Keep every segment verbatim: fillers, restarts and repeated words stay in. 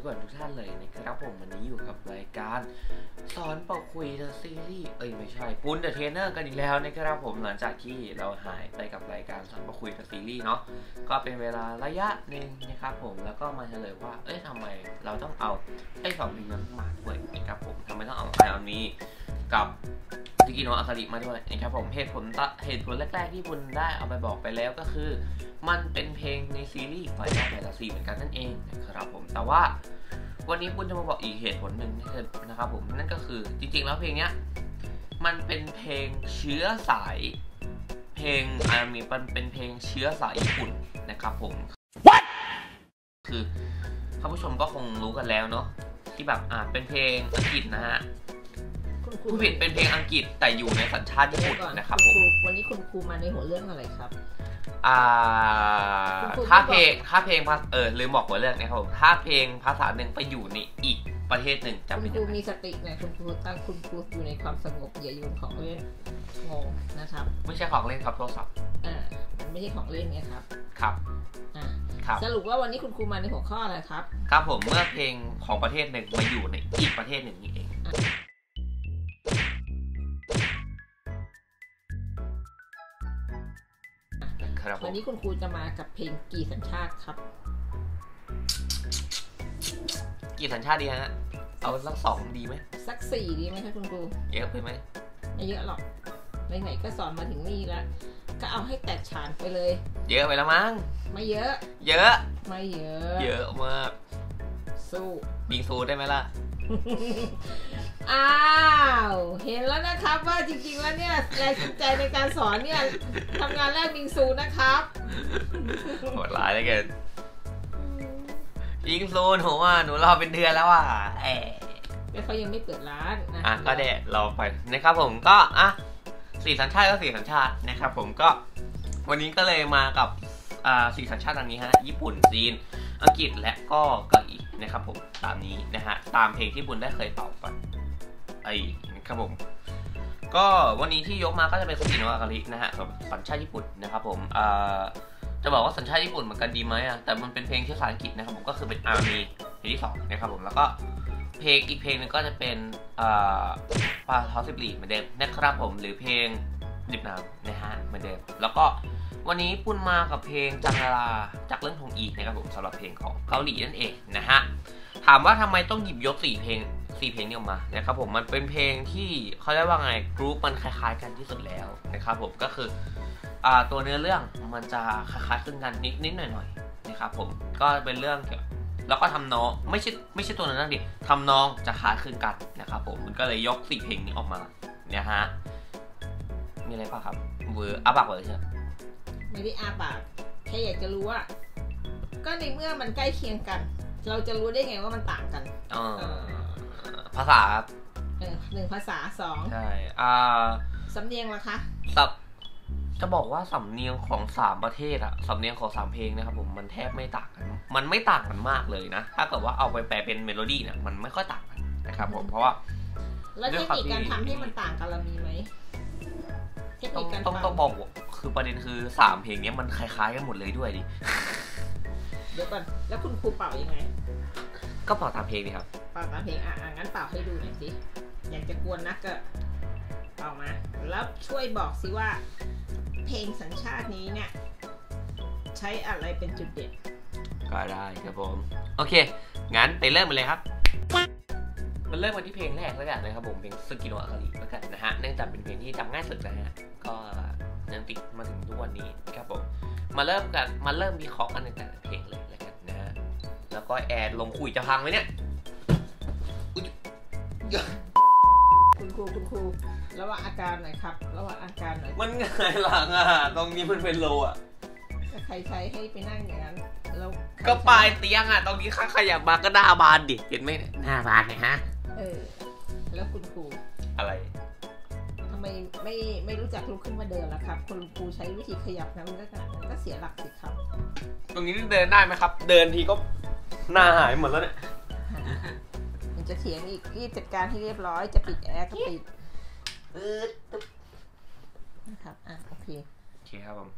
ก่อนทุกท่านเลยนะครับผมวันนี้อยู่กับรายการสอนเป่าคุยเดอะซีรีส์เอ้ยไม่ใช่ปุ้นเดอะเทรนเนอร์กันอีกแล้วนะครับผมหลังจากที่เราหายไปกับรายการสอนเป่าคุยเดอะซีรีส์เนาะก็เป็นเวลาระยะหนึ่งนะครับผมแล้วก็มาเฉลยว่าเอ้ยทำไมเราต้องเอาไอ้สองลิงนั้นมาด้วยนะครับผมทำไมต้องเอาไอออนนี้กับสกิโนอาคาริมาด้วยนะครับผมเหตุผลเหตุผลแรกๆที่ปุ้นได้เอาไปบอกไปแล้วก็คือมันเป็นเพลงในซีรีส์ไฟนอลแฟนตาซีเหมือนกันนั่นเองนะครับผมแต่ว่าวันนี้ปุ้นจะมาบอกอีกเหตุผลหนึ่งนะครับผมนั่นก็คือจริงๆแล้วเพลงเนี้ยมันเป็นเพลงเชื้อสายเพลงอามีมันเป็นเพลงเชื้อสายญี่ปุ่นนะครับผม What? คือท่านผู้ชมก็คงรู้กันแล้วเนาะที่แบบอ่าเป็นเพลงอังกฤษนะฮะผู้ผิดเป็นเพลงอังกฤษแต่อยู่ในสัญชาติญี่ปุ่นนะครับผมวันนี้คุณครูมาในหัวเรื่องอะไรครับอ่าถ้าเพลงถ้าเพลงเออลืมบอกหัวเรื่องนะครับผมถ้าเพลงภาษาหนึ่งไปอยู่ในอีกประเทศหนึ่งจะเป็นยังไงคุณครูมีสตินะคุณครูตั้งคุณครูอยู่ในความสงบอย่าโยนของเล่นงงนะครับไม่ใช่ของเล่นครับโทรศัพท์อ่ามันไม่ใช่ของเล่นไงครับครับอ่าสรุปว่าวันนี้คุณครูมาในหัวข้ออะไรครับครับผมเมื่อเพลงของประเทศหนึ่งมาอยู่ในอีกประเทศหนึ่งนี่เองวันนี้คุณครูจะมากับเพลงกี่สัญชาติครับกี่สัญชาติดีฮะเอาสักสองดีไหมสักสี่ดีไหมคะคุณครูเยอะไปไหมไม่เยอะหรอกไหนๆก็สอนมาถึงนี่แล้วก็เอาให้แตกฉานไปเลยเยอะไปแล้วมั้งไม่เยอะเยอะไม่เยอะเยอะมากสู้บิงซูได้ไหมล่ะอ้าวเห็นแล้วนะครับว่าจริงๆแล้วเนี่ยแรงจูงใจในการสอนเนี่ยทำงานแรกบิงซูนะครับโหดร้ายเลยเกินบิงซูหนูว่าหนูรอเป็นเดือนแล้วอ่ะเอ๊ะเขายังไม่เปิดร้านนะอ่ะก็เดี๋ยวเราไปนะครับผมก็อ่ะสี่สัญชาติก็สี่สัญชาตินะครับผมก็วันนี้ก็เลยมากับอ่าสี่สัญชาติดังนี้ฮะญี่ปุ่นจีนอังกฤษและก็เกาหลีนะครับผมตามนี้นะฮะตามเพลงที่บุญได้เคยเป่าไปไอ้นะครับผมก็วันนี้ที่ยกมาก็จะเป็นสกิโนอาคารินะฮะกับสัญชาติญี่ปุ่นนะครับผมอ่าจะบอกว่าสัญชาติญี่ปุ่นเหมือนกันดีไหมอ่ะแต่มันเป็นเพลงชื่อภาษาอังกฤษนะครับผมก็คือเป็นอาร์มีเพลงที่สองนะครับผมแล้วก็เพลงอีกเพลงนึงก็จะเป็นอ่าปาทอสิบลีเหมือนเดิมนะครับผมหรือเพลงดิบน้ำนะฮะเหมือนเดิมแล้วก็วันนี้ปุ้นมากับเพลงจังลาจากเรื่องทงอีนะครับผมสำหรับเพลงของเกาหลีนั่นเองนะฮะถามว่าทำไมต้องหยิบยกสี่เพลงสี่เพลงนี้ออกมานะครับผมมันเป็นเพลงที่เขาเรียกว่าไงกรุ๊ปมันคล้ายๆกันที่สุดแล้วนะครับผมก็คืออ่าตัวเนื้อเรื่องมันจะคล้ายๆคลึงกันนิดนิดหน่อยๆนะครับผมก็เป็นเรื่องเกี่ยวแล้วก็ทำนองไม่ใช่ไม่ใช่ตัวนั้นดิทำนองจะคล้ายคลึงกันนะครับผมมันก็เลยยกสี่เพลงนี้ออกมาเนี่ยฮะมีอะไรป่ะครับเวอร์อาบักเวอร์ใช่ไม่ได้อาปากแค่อยากจะรู้ว่าก็ในเมื่อมันใกล้เคียงกันเราจะรู้ได้ไงว่ามันต่างกันอ๋อภาษาครับหนึ่งภาษาสองใช่อ่าสำเนียงล่ะคะสับจะบอกว่าสำเนียงของสามประเทศอะสำเนียงของสามเพลงนะครับผมมันแทบไม่ต่างกันมันไม่ต่างกันมากเลยนะถ้าเกิดว่าเอาไปแปลเป็นเมโลดี้เนี่ยมันไม่ค่อยต่างกันนะครับผมเพราะว่าแล้วเทคนิคการทำให้มันต่างกันเรามีไหมต้องต้องต้องบอกคือประเด็นคือสามเพลงนี้มันคล้ายๆกันหมดเลยด้วยดิเดี๋ยวก่อนแล้วคุณครูเป่ายังไงก็เป่าตามเพลงดิครับเป่าตามเพลงอ่ะงั้นเป่าให้ดูหน่อยสิอยากจะกวนนักก็เป่ามาแล้วช่วยบอกสิว่าเพลงสัญชาตินี้เนี่ยใช้อะไรเป็นจุดเด่นก็ได้ครับผมโอเคงั้นไปเริ่มกันเลยครับมันเริ่มมาที่เพลงแรกแล้วกันนะครับผมเพลงสกิโนอาคาริแล้วกันนะฮะเนื่องจากเป็นเพลงที่จำง่ายสุดนะฮะก็ยังติดมาถึงทุกวันนี้ครับผมมาเริ่มกันมาเริ่มวิเคราะห์กันในแต่ละเพลงเลยแล้วกันนะฮะแล้วก็แอดลงคุยจะพังไหมเนี่ยคุณครูคุณครูระหว่างอาการหน่อยครับระหว่างอาการหน่อยมันง่ายหลังอ่ะตรงนี้มันเป็นโลอ่ะใครใช้ให้ไปนั่งอย่างนั้นแล้วก็ปลายเตียงอ่ะตรงนี้ข้าขยับมาก็หน้าบานดิเห็นไหมหน้าบานเนี่ยฮะเออแล้วคุณครูอะไรทำไมไม่ไม่รู้จักลุกขึ้นมาเดินล่ะครับคุณครูใช้วิธีขยับนะมันก็มันก็เสียหลักสิครับตรงนี้เดินได้ไหมครับเดินทีก็หน้าหายหมดแล้วเนี่ยมันจะเถียงอีกรีบจัดการให้เรียบร้อยจะปิดแอร์ก็ปิดนะครับอ่ะโอเคโอเคครับผม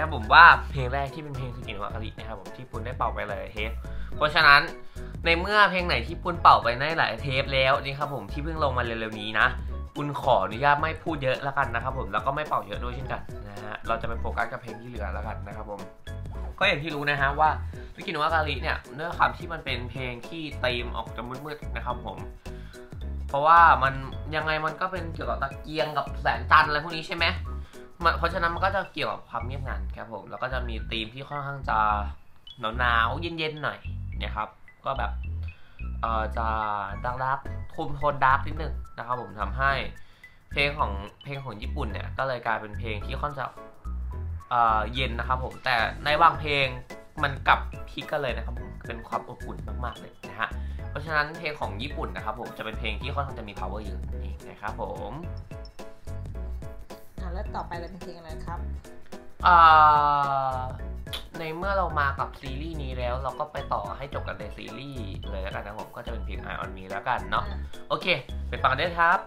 นะครับผมว่าเพลงแรกที่เป็นเพลงสกินวากาลินะครับผมที่ปุณได้เป่าไปหลายเทปเพราะฉะนั้นในเมื่อเพลงไหนที่ปุณเป่าไปในหลายเทปแล้วนี่ครับผมที่เพิ่งลงมาเร็วๆนี้นะปุณขออนุญาตไม่พูดเยอะแล้วกันนะครับผมแล้วก็ไม่เป่าเยอะด้วยเช่นกันนะฮะเราจะไปโฟกัสกับเพลงที่เหลือแล้วกันนะครับผมก็อย่างที่รู้นะฮะว่าสกินวากาลิเนี่ยเนื้อคำที่มันเป็นเพลงที่ธีมออกจะมืดๆนะครับผมเพราะว่ามันยังไงมันก็เป็นเกี่ยวกับตะเกียงกับแสงจันทร์อะไรพวกนี้ใช่ไหมเพราะฉะนั้นมันก็จะเกี่ยวกับความเงียบงันครับผมแล้วก็จะมีธีมที่ค่อนข้างจะหนาวๆเย็นๆหน่อยนะครับก็แบบเอ่อจะดาร์กๆคุมโทนดาร์กนิดนึงนะครับผมทำให้เพลงของเพลงของญี่ปุ่นเนี่ยก็เลยกลายเป็นเพลงที่ค่อนข้างเอ่อเย็นนะครับผมแต่ในบางเพลงมันกลับพลิกกันเลยนะครับผมเป็นความอบอุ่นมากๆเลยนะฮะเพราะฉะนั้นเพลงของญี่ปุ่นนะครับผมจะเป็นเพลงที่ค่อนข้างจะมี power เยอะนี่นะครับผมแล้วต่อไปเราเป็นเพลงอะไรครับในเมื่อเรามากับซีรีส์นี้แล้วเราก็ไปต่อให้จบกันในซีรีส์เลยแล้วกันนะผมก็จะเป็นเพลง Eye on Me แล้วกันเนาะโอเคไปฟังกันได้ครับ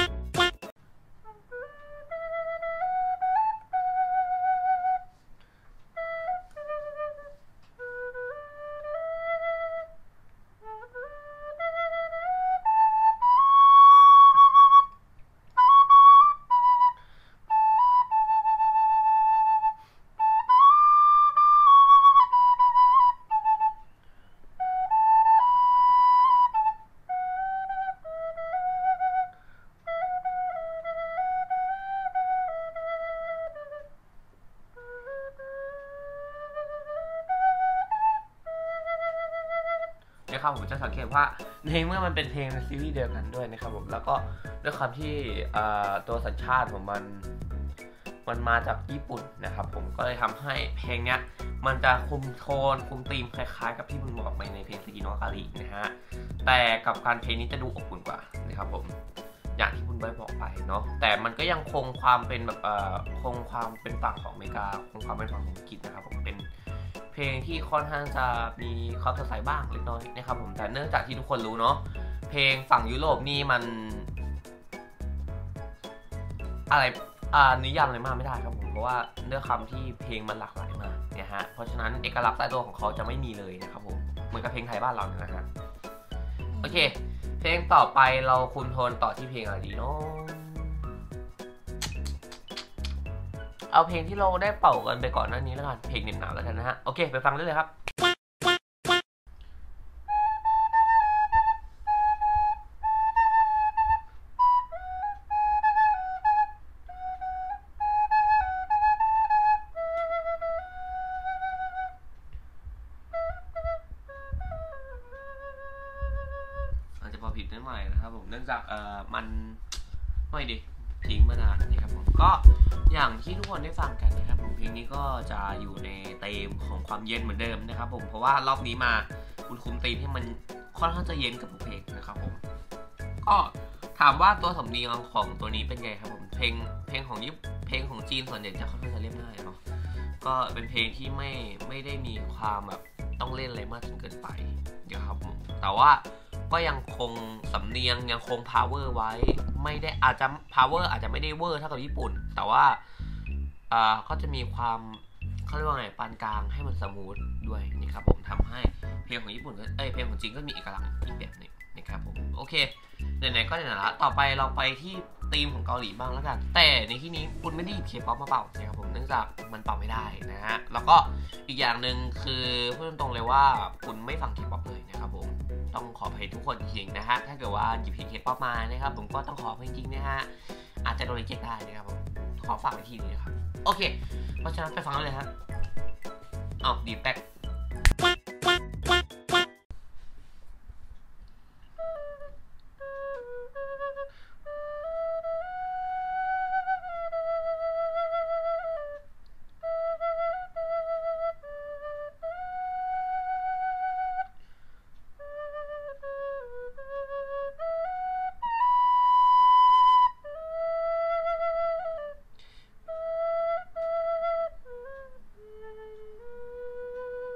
นะครับผมจะสังเกตว่าในเมื่อมันเป็นเพลงในซีรีส์เดียวกันด้วยนะครับผมแล้วก็ด้วยความที่ตัวสัญชาติของมันมันมาจากญี่ปุ่นนะครับผมก็เลยทำให้เพลงเนี้ยมันจะคุมโทนคุมธีมคล้ายๆกับที่มึงบอกไปในเพลงสกินวากาลินะฮะแต่กับการเพลงนี้จะดูอบอุ่นกว่านะครับผมอย่างที่คุณใบบอกไปเนาะแต่มันก็ยังคงความเป็นแบบคงความเป็นฝั่งของอเมริกาคงความเป็นฝั่งของอังกฤษนะครับผมเป็นเพลงที่ค่อนข้างจะมีความสดใสบ้างเล็กน้อยนะครับผมแต่เนื่องจากที่ทุกคนรู้เนาะเพลงฝั่งยุโรปนี่มันอะไรอ่านิยามอะไรมากไม่ได้ครับผมเพราะว่าเนื้อคำที่เพลงมันหลากหลายมากเนี่ยฮะเพราะฉะนั้นเอกลักษณ์ใต้ตัวของเขาจะไม่มีเลยนะครับผมเหมือนกับเพลงไทยบ้านเราเนี่ยนะฮะโอเคเพลงต่อไปเราคุมโทนต่อที่เพลงอะไรดีเนาะเอาเพลงที่เราได้เป่ากันไปก่อนหน้านี้แล้วกันเพลงเหน็บหนาวแล้วกันนะฮะโอเคไปฟังได้เลยครับอาจจะพอผิดนิดหน่อยนะครับผมเนื่องจากเอ่อมันไม่ดิทิ้งมานานนะครับผมก็อย่างที่ทุกคนได้ฟังกันนะครับผมเพลงนี้ก็จะอยู่ในธีมของความเย็นเหมือนเดิมนะครับผมเพราะว่ารอบนี้มาคุณคุมธีมให้มันค่อนข้างจะเย็นกับเพลงนะครับผมก็ถามว่าตัวสำเนียงของตัวนี้เป็นไงครับผมเพลงเพลงของญี่เพลงของจีนส่วนใหญ่จะค่อนข้างจะเรียบง่ายเนาะก็เป็นเพลงที่ไม่ไม่ได้มีความแบบต้องเล่นอะไรมากจนเกินไปนะครับผมแต่ว่าก็ยังคงสำเนียงยังคง power ไว้ไม่ได้อาจจะ power อาจจะไม่ได้เวอร์เท่ากับญี่ปุ่นแต่ว่าอ่าก็จะมีความเขาเรียกว่าไงปานกลางให้มันสมูทด้วยนี่ครับผมทำให้เพลงของญี่ปุ่นเอ้ยเพลงของจีนก็มีเอกลักษณ์อีกแบบหนึ่งนะครับผมโอเคไหนๆก็ไหนๆละต่อไปเราไปที่ธีมของเกาหลีบ้างแล้วกันแต่ในที่นี้คุณไม่ได้หยิบเคป๊อปมาเป่านะครับผมเนื่องจากมันเป่าไม่ได้นะฮะแล้วก็อีกอย่างหนึ่งคือพูดตรงๆเลยว่าคุณไม่ฟังเคป๊อปเลยนะครับผมต้องขออภัยทุกคนจริงๆนะฮะถ้าเกิดว่าหยิบเพลงเคป๊อปมานะครับผมก็ต้องขออภัยจริงๆนะฮะอาจจะโดนรีเจ็คได้นะครับผมขอฝากไว้ทีนี้นะครับโอเคเพราะฉะนั้นไปฟังกันเลยฮะอ้าวดีแป๊ก โ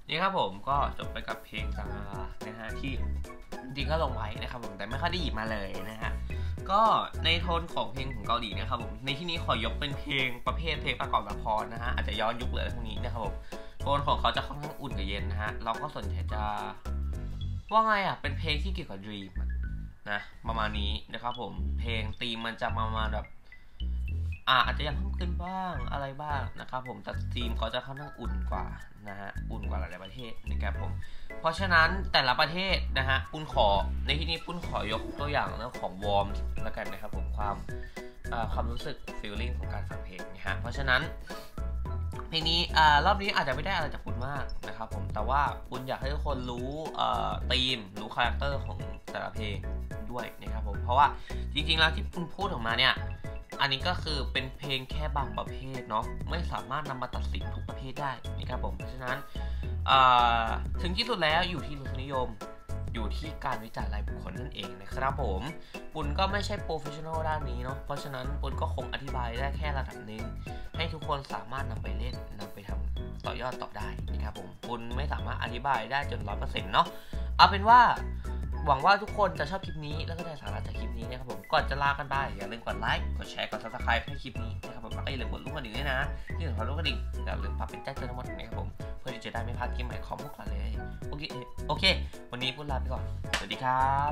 นี่ครับผมก็จบไปกับเพลงซานะฮะที่จริงๆก็ลงไว้นะครับผมแต่ไม่ค่อยได้หยิบมาเลยนะฮะก็ในโทนของเพลงของเกาหลีนะครับผมในที่นี้ขอยกเป็นเพลงประเภทเพลงประกอบละครนะฮะอาจจะย้อนยุคเลยพวกนี้นะครับผมโทนของเขาจะค่อนข้างอุ่นกับเย็นนะฮะเราก็สนใจจะว่าไงอ่ะเป็นเพลงที่เกี่ยวกับ dream นะประมาณนี้นะครับผมเพลงธีมมันจะประมาณแบบอ่าอาจจะยังเพิ่มขึ้นบ้างอะไรบ้างนะครับผมแต่ธีมเขาจะค่อนข้างอุ่นกว่านะฮะอุ่นกว่าหลายๆประเทศนะครับผมเพราะฉะนั้นแต่ละประเทศนะฮะปุ้นขอในที่นี้ปุ้นขอยกตัวอย่างเรื่องของวอร์มแล้วกันนะครับผมความความรู้สึก feeling ของการฟังเพลงนะฮะเพราะฉะนั้นเพลงนี้อ่ารอบนี้อาจจะไม่ได้อะไรจากปุ้นมากนะครับผมแต่ว่าปุ้นอยากให้ทุกคนรู้ธีมรู้คาแรคเตอร์ของแต่ละเพลงด้วยนะครับผมเพราะว่าจริงๆแล้วที่ปุ้นพูดออกมาเนี่ยอันนี้ก็คือเป็นเพลงแค่บางประเภทเนาะไม่สามารถนำมาตัดสินทุกประเภทได้นะครับผมเพราะฉะนั้นถึงที่สุดแล้วอยู่ที่รสนิยมอยู่ที่การวิจารณ์รายบุคคลนั่นเองนะครับผมปุณก็ไม่ใช่โปรเฟชชั่นอลด้านนี้เนาะเพราะฉะนั้นปุณก็คงอธิบายได้แค่ระดับหนึ่งให้ทุกคนสามารถนำไปเล่นนำไปทำต่อยอดต่อได้นะครับผมปุณไม่สามารถอธิบายได้จน ร้อยเปอร์เซ็นต์ เนาะเอาเป็นว่าหวังว่าทุกคนจะชอบคลิปนี้แล้วก็ได้สาระจากคลิปนี้นะครับผมก่อนจะลากันไปอย่าลืมกดไลค์กดแชร์กด ซับสไครบ์ ให้คลิปนี้นะครับผมแล้วก็อย่าลืมกดลูกกระดิ่งด้วยนะที่สำคัญลูกกระดิ่งอย่าลืมปรับเป็นแจ้งเตือนทั้งหมดนะครับผมเพื่อที่จะได้ไม่พลาดคลิปใหม่ของพวกเราเลยโอเคโอเควันนี้พูดลาไปก่อนสวัสดีครับ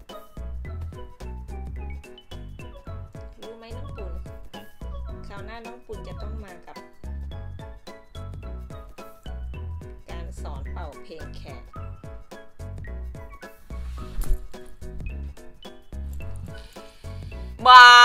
รู้ไหมน้องปุ่นคราวหน้าน้องปุ่นจะต้องมากับการสอนเป่าเพลงแขกบาย